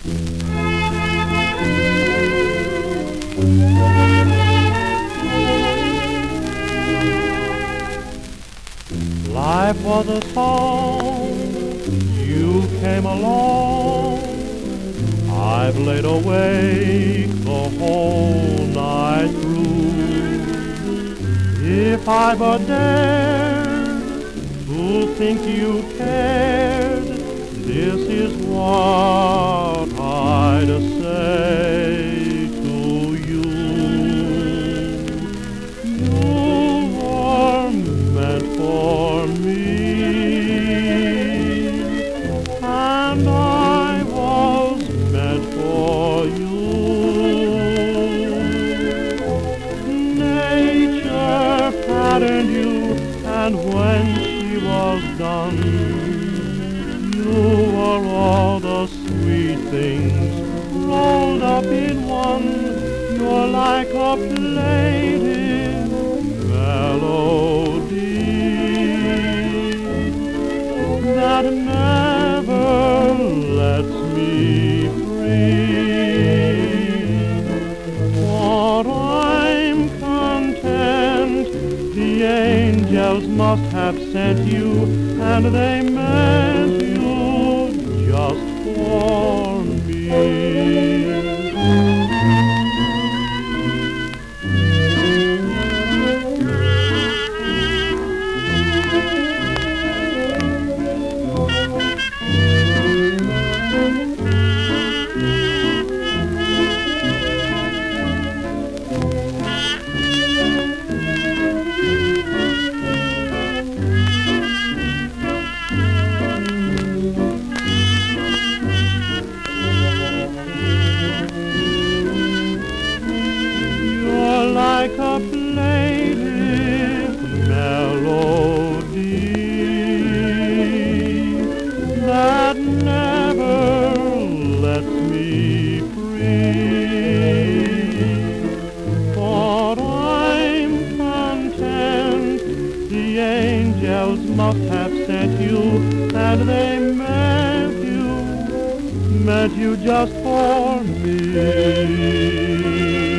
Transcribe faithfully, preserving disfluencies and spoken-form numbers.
Life was a song, you came along, I've laid awake the whole night through. If I but dared to think you cared, this is what I'd say to you. You were meant for me, and I was meant for you. Nature patterned you, and when she was done, you were all the sweet things rolled up in one. You're like a plaintive melody that never lets me free. For I'm content the angels must have sent you, and they meant you just for me. Like a plaintive melody that never lets me free. For I'm content the angels must have sent you, and they meant you, meant you just for me.